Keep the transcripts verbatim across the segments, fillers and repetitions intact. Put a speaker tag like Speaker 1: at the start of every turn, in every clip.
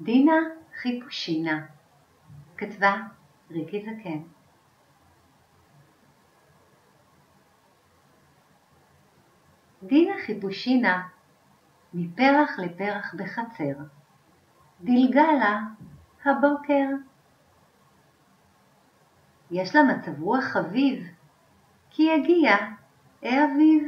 Speaker 1: דינה חיפושינה, כתבה ריקי זקן. דינה חיפושינה מפרח לפרח בחצר, דילגה לה הבוקר. יש לה מצב רוח חביב, כי הגיע האביב.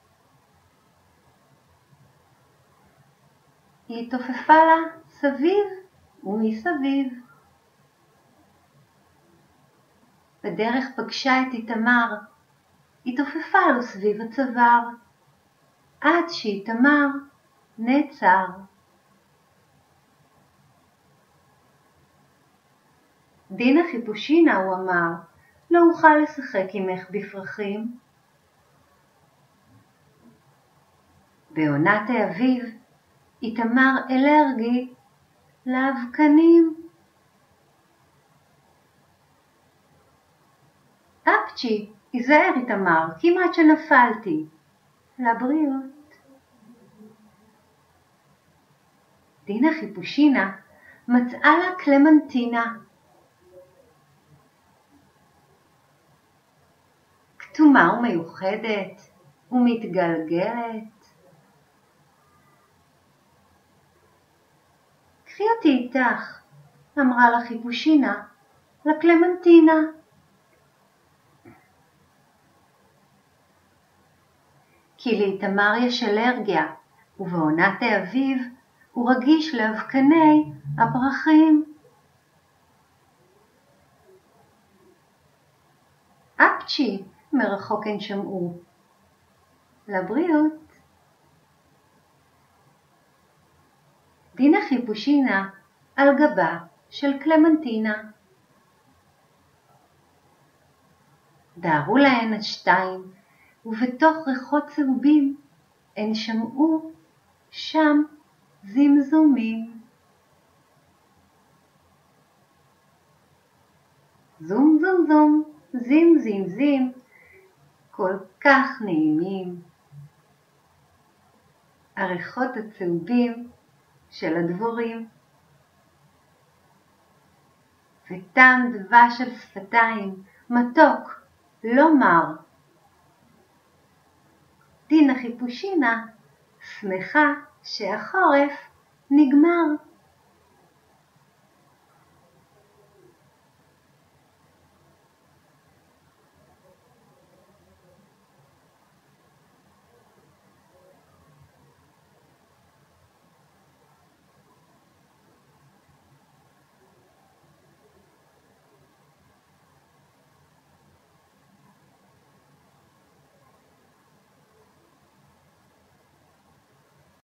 Speaker 1: היא תופפה לה סביב ומסביב. בדרך פגשה את איתמר, היא תופפה לו סביב הצוואר, עד שאיתמר נעצר. דינה חיפושינה, הוא אמר, לא אוכל לשחק עמך בפרחים. בעונת האביב, איתמר אלרגי לאבקנים. אפצ'י, היזהר איתמר, כמעט שנפלתי. לבריאות. דינה חיפושינה מצאה לה קלמנטינה. כתומה ומיוחדת ומתגלגלת. קחי אותי איתך, אמרה לה חיפושינה, לקלמנטינה. כי לאיתמר יש אלרגיה, ובעונת האביב הוא רגיש לאבקני הפרחים. אפצ'י, מרחוק הן שמעו. לבריאות. דינה חיפושינה על גבה של קלמנטינה. דהרו להן השתיים, ובתוך ריחות צהובים הן שמעו שם זמזומים. זום זום זום, זים זים זים, כל כך נעימים. הריחות הצהובים של הדבורים. וטעם דבש של שפתיים, מתוק, לא מר. דינה חיפושינה שמחה שהחורף נגמר.